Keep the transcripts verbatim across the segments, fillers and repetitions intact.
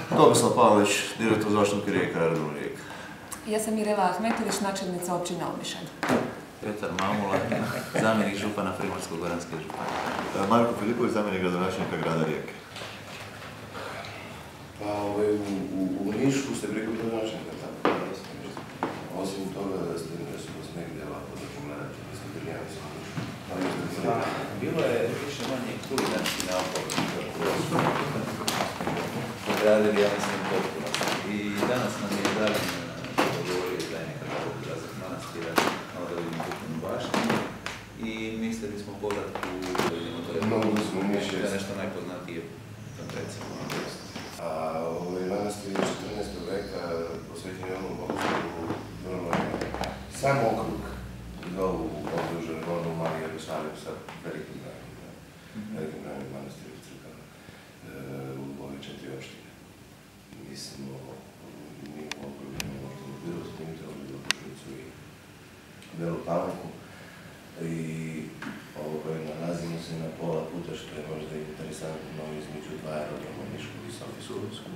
Tomislav Pavlović, direktor Zračne luke Rijeka, aerodrom Rijeka. Ja sam Mirela Ahmetović, načelnica općine Omišalj. Petar Mamula, zamjenik župana Primorsko-goranske županije. Marko Filipović, zamjenik gradonačelnika grada Rijeke. Pa u Nišku ste preko gradonačelnika, tako da ste nešto. Osim toga da ste nešto negdje ovako da pogledate, da ste prijavili se u Nišku. Bilo je više manje kulinarski napor odradili, ja mislim, potpuno. I danas nam je Darin dogovorio da je nekada odlazak manastira na Odavinim kulturnu baštinu i mislili smo povratku da je nešto najpoznatije, recimo. A ovaj manastir je četrnaestog veka posvećen je ovom bogoslugu vrlo je sam okrug zovu ovdje u žargonu Mali Jerusalim sa velikim brojem, velikim brojem manastira i crkava u ove četiri opštine. Mi smo mi u okrugu možda bilo s tim trebali u Košnicu i Belu Palanku i nalazimo se na pola puta što je možda interesantno između dva aerodroma, Niškog i Sofijskog.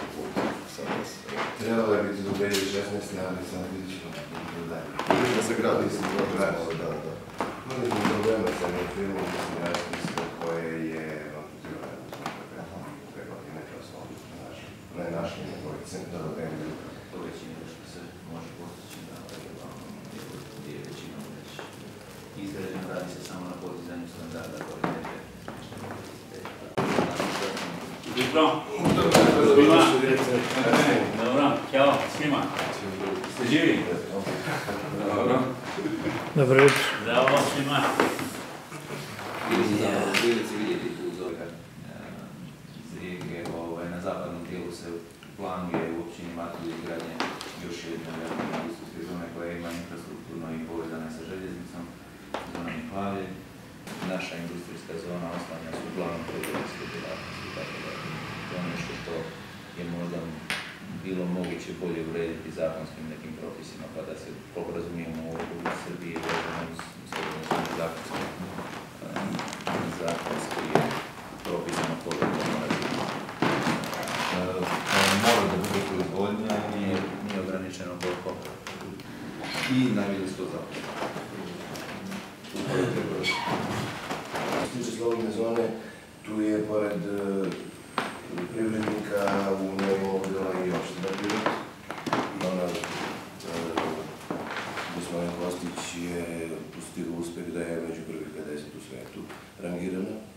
Trebalo je biti do dvije hiljade šesnaeste. ali sad vidit ćemo da dalje. Da se gradi, mislim, da da, da. Imali smo problema sa jednom firmom, mislim, jasno koje je amputirano dve godine proslo ne našli nekoj centar od Engliju. To već je nešto se može postići da je većinom već izgrađeno, radi se samo na podizanju standarda kvalitete. Dobro, svima. Dobro, ćao svima. Ste živi? Dobro. Dobro jutro. Zdravo svima. Bili su zapravo prilici vidjeti tu zove iz Rijeke. Na zapadnom dijelu se planuje u općini Matulje izgradnje još jedne industrijske zone koja ima infrastrukturno i povezana sa željeznicom, zonom i Plavlje. Naša industrijska zona oslanja su uglavnom trgovinske djelatnosti, tako da to je nešto što je možda bilo moguće bolje urediti zakonskim nekim propisima, pa da se, koliko razumijemo, u Srbiji je vezano uz zakonski, zakonski je propisano koliko to mora biti. Mora da bude proizvodnja i Nije ograničeno koliko i najbolje sto zaposleno. Što se tiče slobodne zone, tu je pored privrednika u njoj obdala i opština Pirot. I ona, gospodin Kostić je postigao uspeh da je među prvih pedeset u svijetu rangirana.